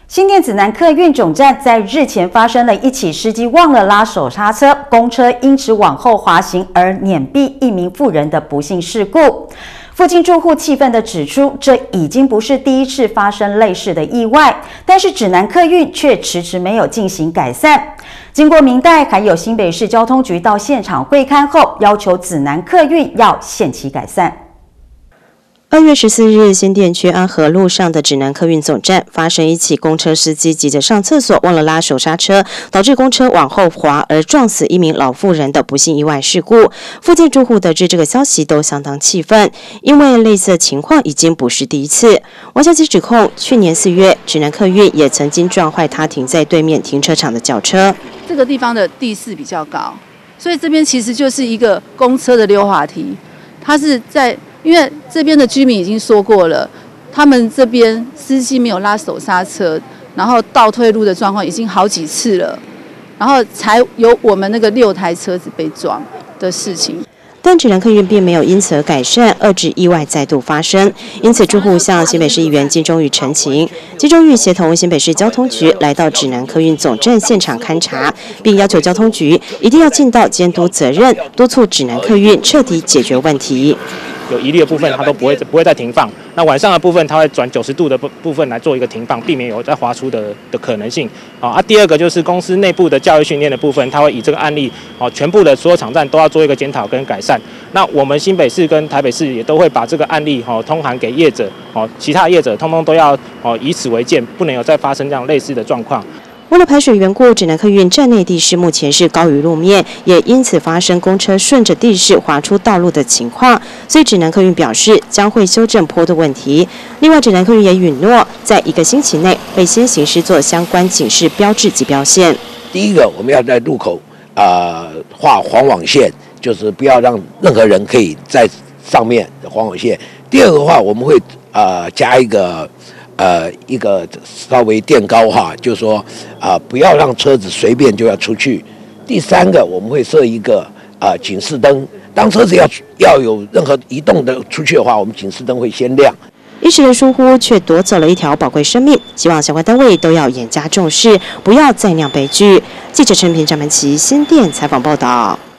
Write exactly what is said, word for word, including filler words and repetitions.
新店子南客运总站在日前发生了一起司机忘了拉手刹车，公车因此往后滑行而碾毙一名妇人的不幸事故。附近住户气愤地指出，这已经不是第一次发生类似的意外，但是指南客运却迟迟没有进行改善。经过明代还有新北市交通局到现场会勘后，要求指南客运要限期改善。 二月十四日，新店区安和路上的指南客运总站发生一起公车司机急着上厕所忘了拉手刹车，导致公车往后滑而撞死一名老妇人的不幸意外事故。附近住户得知这个消息都相当气愤，因为类似的情况已经不是第一次。王小姐指控，去年四月指南客运也曾经撞坏她停在对面停车场的轿车。 这个地方的地势比较高，所以这边其实就是一个公车的溜滑梯，它是在。因为这边的居民已经说过了，他们这边司机没有拉手刹车，然后倒退路的状况已经好几次了，然后才有我们那个六台车子被撞的事情。 但指南客运并没有因此而改善，遏制意外再度发生。因此，住户向新北市议员金钟玉陈情，金钟玉协同新北市交通局来到指南客运总站现场勘查，并要求交通局一定要尽到监督责任，督促指南客运彻底解决问题。 有疑虑的部分，它都不会不会再停放。那晚上的部分，它会转九十度的部部分来做一个停放，避免有再滑出的的可能性。啊，第二个就是公司内部的教育训练的部分，它会以这个案例，哦，全部的所有场站都要做一个检讨跟改善。那我们新北市跟台北市也都会把这个案例，哦，通函给业者，哦，其他业者通通都要，哦，以此为鉴，不能有再发生这样类似的状况。 为了排水缘故，指南客运站内地势目前是高于路面，也因此发生公车顺着地势滑出道路的情况。所以指南客运表示将会修正坡度问题。另外，指南客运也允诺，在一个星期内会先行施作相关警示标志及标线。 第一个，我们要在路口啊、呃、画黄网线，就是不要让任何人可以在上面的黄网线。第二个的话，我们会啊、呃、加一个。呃，一个稍微垫高哈，就是说啊、呃，不要让车子随便就要出去。第三个，我们会设一个啊、呃、警示灯，当车子要要有任何移动的出去的话，我们警示灯会先亮。 一时的疏忽却夺走了一条宝贵生命，希望相关单位都要严加重视，不要再酿悲剧。记者陈平、张曼琪新店采访报道。